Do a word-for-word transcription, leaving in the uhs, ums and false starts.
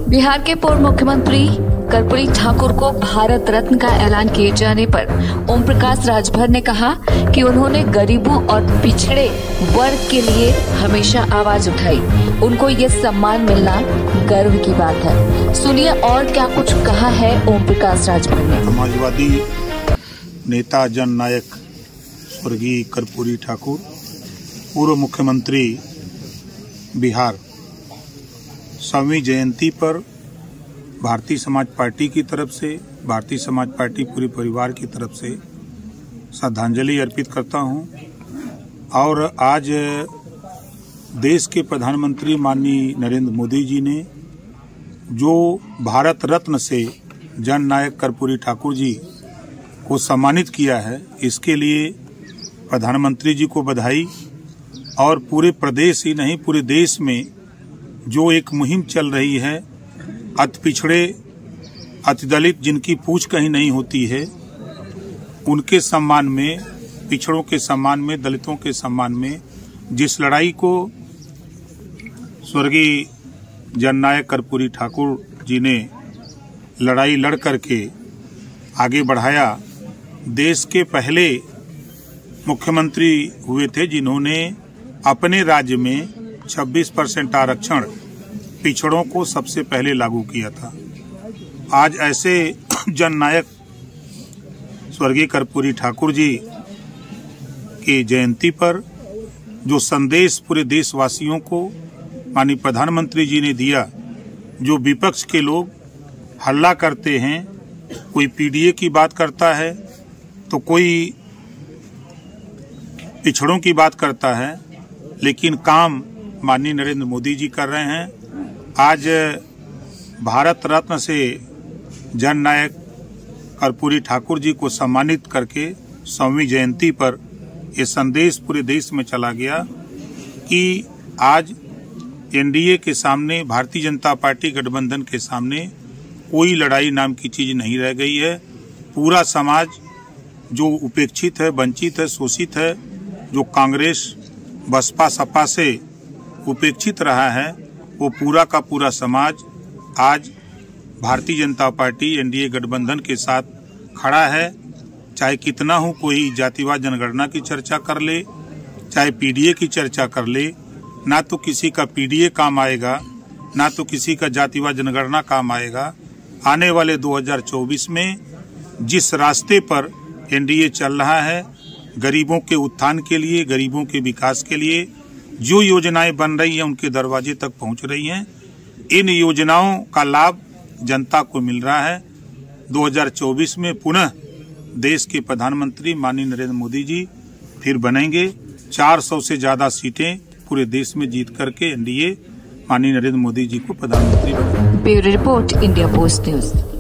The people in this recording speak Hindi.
बिहार के पूर्व मुख्यमंत्री कर्पूरी ठाकुर को भारत रत्न का ऐलान किए जाने पर ओम प्रकाश राजभर ने कहा कि उन्होंने गरीबों और पिछड़े वर्ग के लिए हमेशा आवाज उठाई। उनको ये सम्मान मिलना गर्व की बात है। सुनिए और क्या कुछ कहा है ओम प्रकाश राजभर ने। समाजवादी नेता जन नायक स्वर्गीय कर्पूरी ठाकुर, पूर्व मुख्यमंत्री बिहार, सौवीं जयंती पर भारतीय समाज पार्टी की तरफ से, भारतीय समाज पार्टी पूरे परिवार की तरफ से श्रद्धांजलि अर्पित करता हूं। और आज देश के प्रधानमंत्री माननीय नरेंद्र मोदी जी ने जो भारत रत्न से जन नायक कर्पूरी ठाकुर जी को सम्मानित किया है, इसके लिए प्रधानमंत्री जी को बधाई। और पूरे प्रदेश ही नहीं, पूरे देश में जो एक मुहिम चल रही है, अति पिछड़े, अति दलित जिनकी पूछ कहीं नहीं होती है, उनके सम्मान में, पिछड़ों के सम्मान में, दलितों के सम्मान में जिस लड़ाई को स्वर्गीय जननायक कर्पूरी ठाकुर जी ने लड़ाई लड़ करके आगे बढ़ाया। देश के पहले मुख्यमंत्री हुए थे जिन्होंने अपने राज्य में छब्बीस परसेंट आरक्षण पिछड़ों को सबसे पहले लागू किया था। आज ऐसे जननायक स्वर्गीय कर्पूरी ठाकुर जी की जयंती पर जो संदेश पूरे देशवासियों को माननीय प्रधानमंत्री जी ने दिया, जो विपक्ष के लोग हल्ला करते हैं, कोई पीडीए की बात करता है तो कोई पिछड़ों की बात करता है, लेकिन काम माननीय नरेंद्र मोदी जी कर रहे हैं। आज भारत रत्न से जन नायक कर्पूरी ठाकुर जी को सम्मानित करके सौवीं जयंती पर ये संदेश पूरे देश में चला गया कि आज एनडीए के सामने, भारतीय जनता पार्टी गठबंधन के सामने कोई लड़ाई नाम की चीज नहीं रह गई है। पूरा समाज जो उपेक्षित है, वंचित है, शोषित है, जो कांग्रेस बसपा सपा से उपेक्षित रहा है, वो पूरा का पूरा समाज आज भारतीय जनता पार्टी एनडीए गठबंधन के साथ खड़ा है। चाहे कितना हो कोई जातिवाद जनगणना की चर्चा कर ले, चाहे पीडीए की चर्चा कर ले, ना तो किसी का पीडीए काम आएगा, ना तो किसी का जातिवाद जनगणना काम आएगा। आने वाले दो हज़ार चौबीस में जिस रास्ते पर एनडीए चल रहा है, गरीबों के उत्थान के लिए, गरीबों के विकास के लिए जो योजनाएं बन रही हैं उनके दरवाजे तक पहुंच रही हैं। इन योजनाओं का लाभ जनता को मिल रहा है। दो हज़ार चौबीस में पुनः देश के प्रधानमंत्री माननीय नरेंद्र मोदी जी फिर बनेंगे। चार सौ से ज्यादा सीटें पूरे देश में जीत करके एनडीए माननीय नरेंद्र मोदी जी को प्रधानमंत्री बनाएंगे। Bureau report, India post news.